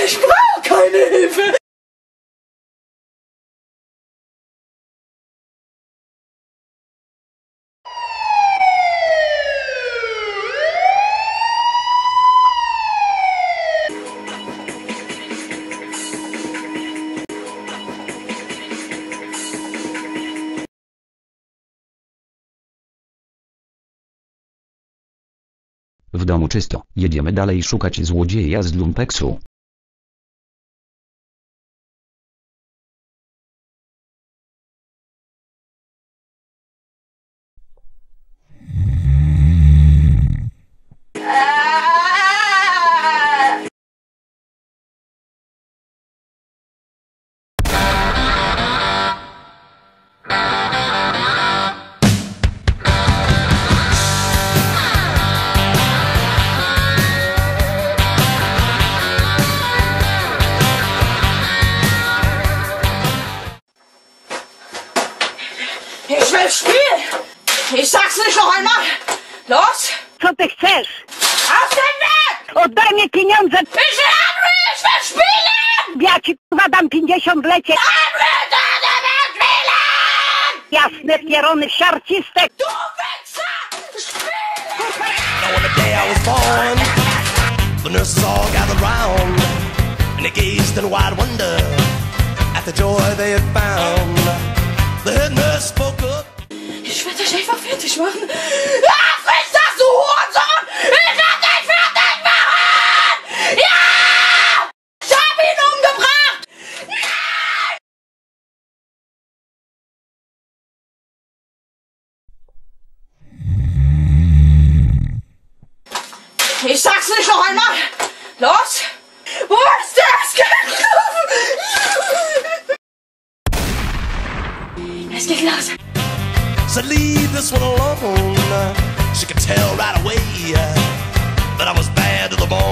Ich brauche keine Hilfe. W domu czysto, jedziemy dalej szukać złodzieja z lumpeksu. Ich will spielen! Ich sag's nicht noch einmal! Los! Co ty chcesz? Auf den Weg! Oddaj mi pieniądze! Ich will Henry! Ich will spielen! Ja ci kurwa dam 50 lecie! Henry, wir spielen! Jasne pierony siarciste! Du Wichser! Spielen! Now on the day I was born, the nurses all gathered round, and they gazed in wide wonder at the joy they had found. The head nurse spoke up. Ich werde dich einfach fertig machen. Ach, friss das, du Hurensohn! Ich werde dich fertig machen! Ja! Ich hab ihn umgebracht! Ja! Ich sag's nicht noch einmal! Los! Wo ist das? Es geht los! Said leave this one alone. She could tell right away that I was bad to the bone.